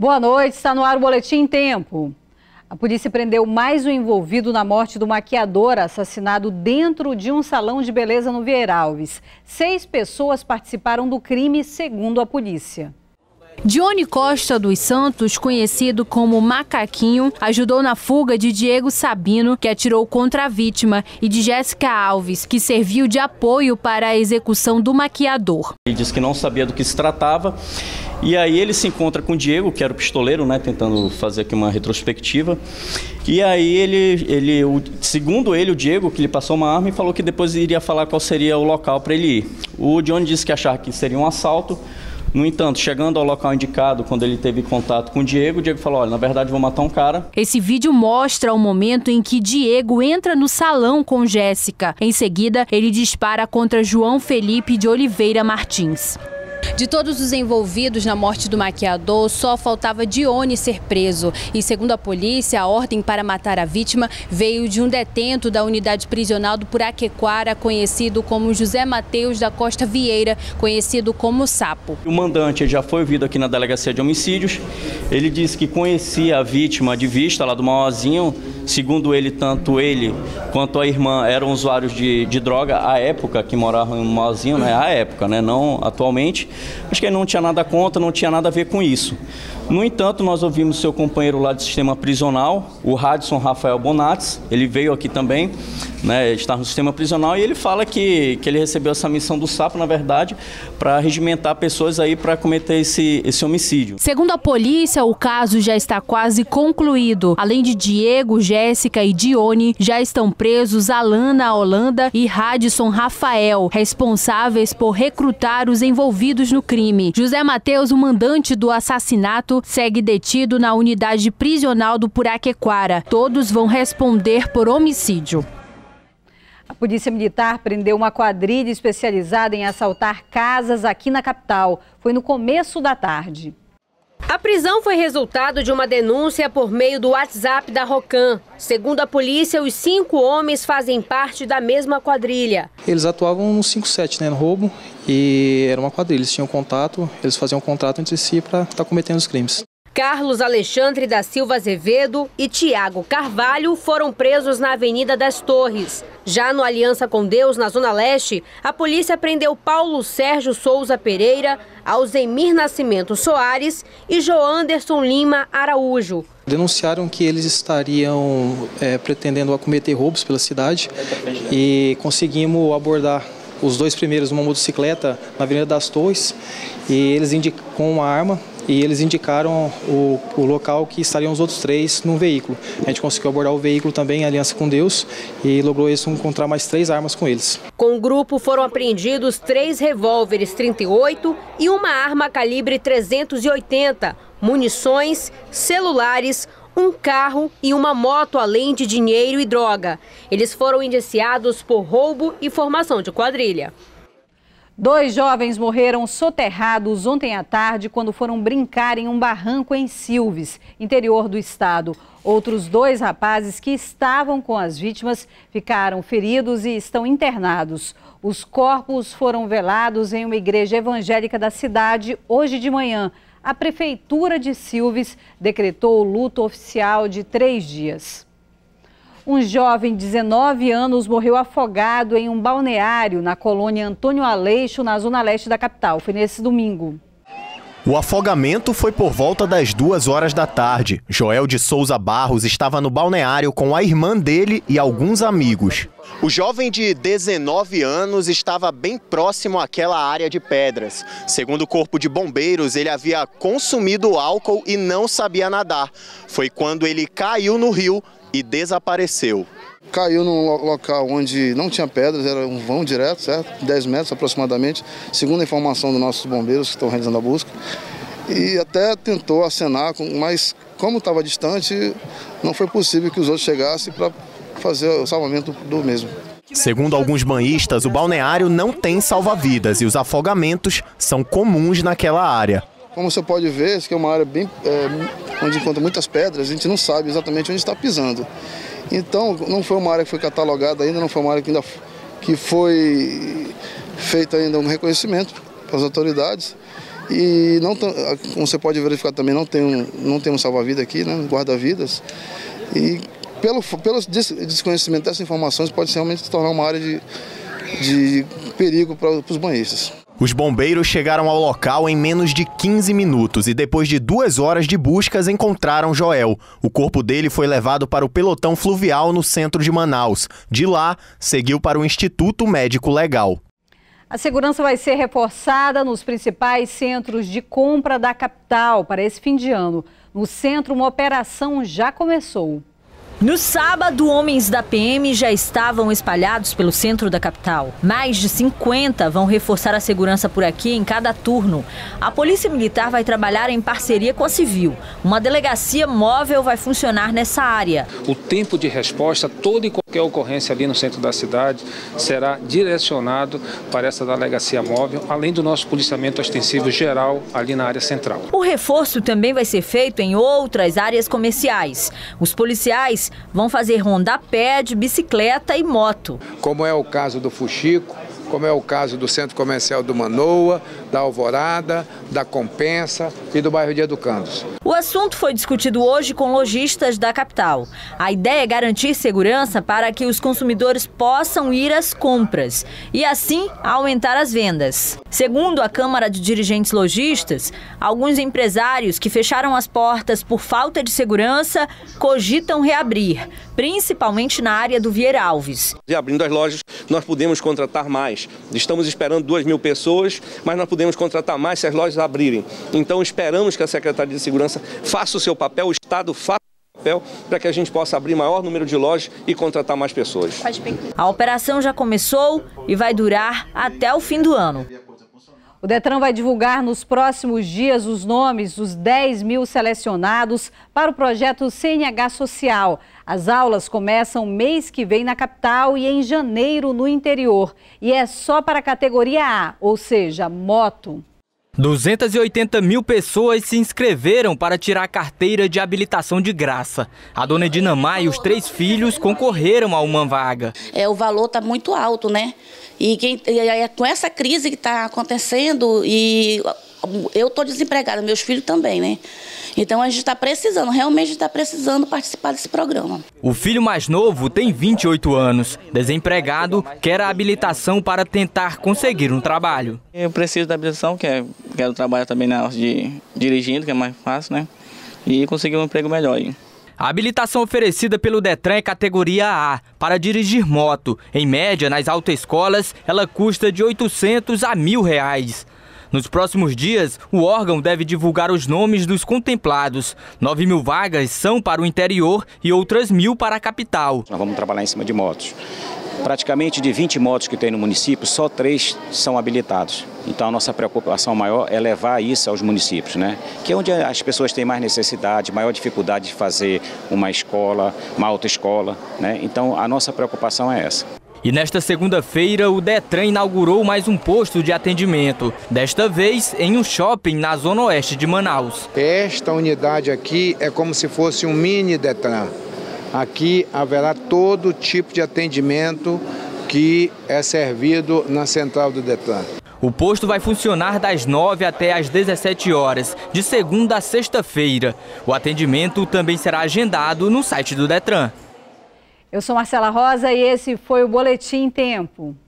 Boa noite, está no ar o Boletim Tempo. A polícia prendeu mais um envolvido na morte do maquiador assassinado dentro de um salão de beleza no Vieira Alves. 6 pessoas participaram do crime, segundo a polícia. Dione Costa dos Santos, conhecido como Macaquinho, ajudou na fuga de Diego Sabino, que atirou contra a vítima, e de Jéssica Alves, que serviu de apoio para a execução do maquiador. Ele disse que não sabia do que se tratava, e aí ele se encontra com o Diego, que era o pistoleiro, né, tentando fazer aqui uma retrospectiva. E aí segundo ele, o Diego, que lhe passou uma arma e falou que depois iria falar qual seria o local para ele ir. O Dione disse que achava que seria um assalto. No entanto, chegando ao local indicado, quando ele teve contato com o Diego falou, olha, na verdade vou matar um cara. Esse vídeo mostra o momento em que Diego entra no salão com Jéssica. Em seguida, ele dispara contra João Felipe de Oliveira Martins. De todos os envolvidos na morte do maquiador, só faltava Dione ser preso. E segundo a polícia, a ordem para matar a vítima veio de um detento da unidade prisional do Puraquequara, conhecido como José Mateus da Costa Vieira, conhecido como Sapo. O mandante já foi ouvido aqui na delegacia de homicídios. Ele disse que conhecia a vítima de vista lá do Mauazinho. Segundo ele, tanto ele quanto a irmã eram usuários de droga à época que moravam no Mauazinho, né? À época, né? Não atualmente. Acho que ele não tinha nada contra, não tinha nada a ver com isso. No entanto, nós ouvimos seu companheiro lá do sistema prisional, o Radisson Rafael Bonates. Ele veio aqui também, né, está no sistema prisional, e ele fala que ele recebeu essa missão do Sapo, na verdade, para regimentar pessoas aí para cometer esse homicídio. Segundo a polícia, o caso já está quase concluído. Além de Diego, Jéssica e Dione, já estão presos Alana Holanda e Radisson Rafael, responsáveis por recrutar os envolvidos no crime. José Mateus, o mandante do assassinato, segue detido na unidade prisional do Puraquequara. Todos vão responder por homicídio. A Polícia Militar prendeu uma quadrilha especializada em assaltar casas aqui na capital. Foi no começo da tarde. A prisão foi resultado de uma denúncia por meio do WhatsApp da Rocan. Segundo a polícia, os 5 homens fazem parte da mesma quadrilha. Eles atuavam no 57, né, no roubo, e era uma quadrilha. Eles tinham contato, eles faziam contrato entre si para estar cometendo os crimes. Carlos Alexandre da Silva Azevedo e Tiago Carvalho foram presos na Avenida das Torres. Já no Aliança com Deus, na Zona Leste, a polícia prendeu Paulo Sérgio Souza Pereira, Alzemir Nascimento Soares e Joanderson Lima Araújo. Denunciaram que eles estariam pretendendo cometer roubos pela cidade e conseguimos abordar os 2 primeiros numa motocicleta na Avenida das Torres, e eles com uma arma. E eles indicaram o local que estariam os outros 3 num veículo. A gente conseguiu abordar o veículo também em aliança com Deus e logrou isso, encontrar mais 3 armas com eles. Com o grupo foram apreendidos 3 revólveres 38 e uma arma calibre 380, munições, celulares, um carro e uma moto, além de dinheiro e droga. Eles foram indiciados por roubo e formação de quadrilha. 2 jovens morreram soterrados ontem à tarde quando foram brincar em um barranco em Silves, interior do estado. Outros 2 rapazes que estavam com as vítimas ficaram feridos e estão internados. Os corpos foram velados em uma igreja evangélica da cidade hoje de manhã. A Prefeitura de Silves decretou o luto oficial de 3 dias. Um jovem de 19 anos morreu afogado em um balneário na colônia Antônio Aleixo, na zona leste da capital. Foi nesse domingo. O afogamento foi por volta das 2 horas da tarde. Joel de Souza Barros estava no balneário com a irmã dele e alguns amigos. O jovem de 19 anos estava bem próximo àquela área de pedras. Segundo o Corpo de Bombeiros, ele havia consumido álcool e não sabia nadar. Foi quando ele caiu no rio e desapareceu. Caiu num local onde não tinha pedras, era um vão direto, certo? 10 metros aproximadamente, segundo a informação dos nossos bombeiros que estão realizando a busca. E até tentou acenar, mas como estava distante, não foi possível que os outros chegassem para fazer o salvamento do mesmo. Segundo alguns banhistas, o balneário não tem salva-vidas e os afogamentos são comuns naquela área. Como você pode ver, isso aqui é uma área bem, onde encontra muitas pedras, a gente não sabe exatamente onde está pisando. Então, não foi uma área que foi catalogada ainda, não foi uma área que foi feito ainda um reconhecimento para as autoridades. E não, como você pode verificar também, não tem um salva-vida aqui, né, um guarda-vidas. E pelo desconhecimento dessas informações pode realmente se tornar uma área de perigo para os banhistas. Os bombeiros chegaram ao local em menos de 15 minutos e depois de 2 horas de buscas encontraram Joel. O corpo dele foi levado para o pelotão fluvial no centro de Manaus. De lá, seguiu para o Instituto Médico Legal. A segurança vai ser reforçada nos principais centros de compra da capital para esse fim de ano. No centro, uma operação já começou. No sábado, homens da PM já estavam espalhados pelo centro da capital. Mais de 50 vão reforçar a segurança por aqui em cada turno. A Polícia Militar vai trabalhar em parceria com a Civil. Uma delegacia móvel vai funcionar nessa área. O tempo de resposta, toda e qualquer ocorrência ali no centro da cidade, será direcionado para essa delegacia móvel, além do nosso policiamento ostensivo geral ali na área central. O reforço também vai ser feito em outras áreas comerciais. Os policiais vão fazer ronda a pé, de bicicleta e moto. Como é o caso do Fuxico, como é o caso do Centro Comercial do Manoa, da Alvorada, da Compensa e do bairro de Educandos. O assunto foi discutido hoje com lojistas da capital. A ideia é garantir segurança para que os consumidores possam ir às compras e, assim, aumentar as vendas. Segundo a Câmara de Dirigentes Lojistas, alguns empresários que fecharam as portas por falta de segurança cogitam reabrir, principalmente na área do Vieira Alves. Abrindo as lojas, nós podemos contratar mais. Estamos esperando 2.000 pessoas, mas nós podemos contratar mais se as lojas abrirem. Então esperamos que a Secretaria de Segurança faça o seu papel, o Estado faça o papel, para que a gente possa abrir maior número de lojas e contratar mais pessoas. A operação já começou e vai durar até o fim do ano. O Detran vai divulgar nos próximos dias os nomes dos 10.000 selecionados para o projeto CNH Social. As aulas começam mês que vem na capital e em janeiro no interior. E é só para a categoria A, ou seja, moto. 280 mil pessoas se inscreveram para tirar a carteira de habilitação de graça. A dona Dinamar e os 3 filhos concorreram a uma vaga. O valor está muito alto, né? E com essa crise que está acontecendo, e eu estou desempregada, meus filhos também, né? Então a gente está precisando, realmente está precisando participar desse programa. O filho mais novo tem 28 anos. Desempregado, quer a habilitação para tentar conseguir um trabalho. Eu preciso da habilitação, quero trabalhar também na hora de dirigindo, que é mais fácil, né? E conseguir um emprego melhor aí. A habilitação oferecida pelo Detran é categoria A, para dirigir moto. Em média, nas autoescolas, ela custa de R$ 800 a R$ 1.000. Nos próximos dias, o órgão deve divulgar os nomes dos contemplados. 9.000 vagas são para o interior e outras 1.000 para a capital. Nós vamos trabalhar em cima de motos. Praticamente de 20 motos que tem no município, só 3 são habilitados. Então a nossa preocupação maior é levar isso aos municípios, né? Que é onde as pessoas têm mais necessidade, maior dificuldade de fazer uma escola, uma autoescola, né? Então a nossa preocupação é essa. E nesta segunda-feira, o Detran inaugurou mais um posto de atendimento, desta vez em um shopping na zona oeste de Manaus. Esta unidade aqui é como se fosse um mini Detran. Aqui haverá todo tipo de atendimento que é servido na central do Detran. O posto vai funcionar das 9 até às 17 horas, de segunda a sexta-feira. O atendimento também será agendado no site do Detran. Eu sou Marcela Rosa e esse foi o Boletim Tempo.